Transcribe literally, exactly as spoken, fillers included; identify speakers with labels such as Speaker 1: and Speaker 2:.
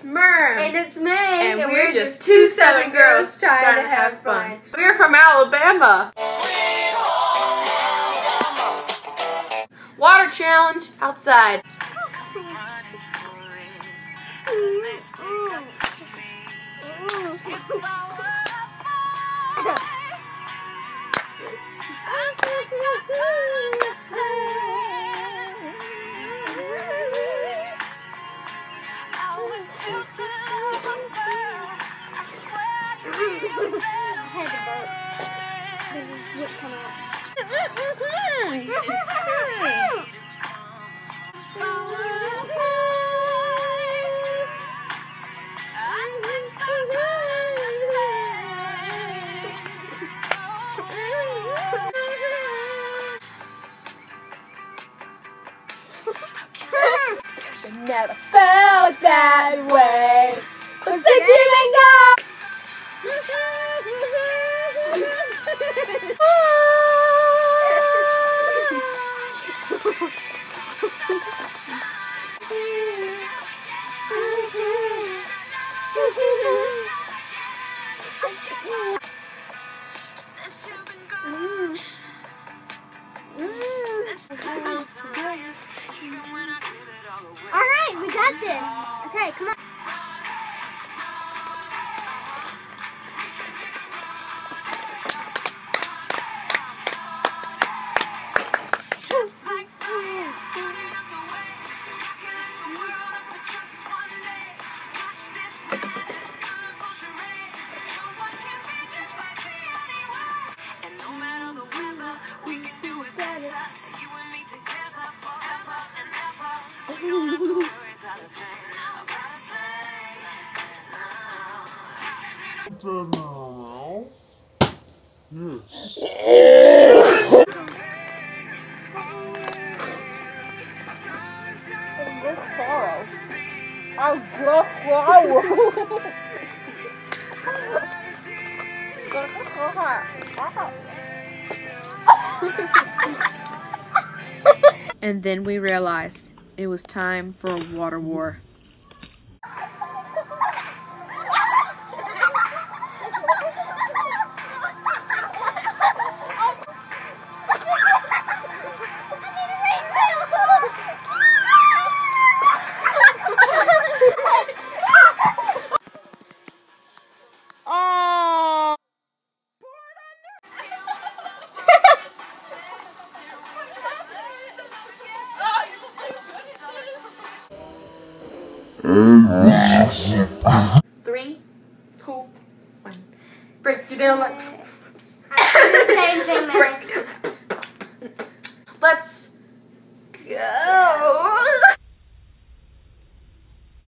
Speaker 1: It's Merm.
Speaker 2: And it's May.
Speaker 1: And, and we're, we're just two Southern girls trying, trying to have fun. fun. We're from Alabama. Sweet home Alabama. Water challenge outside. Never felt that way. But since you ain't got
Speaker 2: Alright, we got this. Okay, come on. Just like fire, burning up the way. Looking at the world up for just one day. Watch this, this colorful charade. No one can be just like me anyway. And no matter the weather, we can do it better. You and me together forever and ever. We don't have to worry about a thing, about a thing. No. Yes.
Speaker 1: I just And then we realized it was time for a water war. Three, two, one. Break it down like.
Speaker 2: Same thing, man.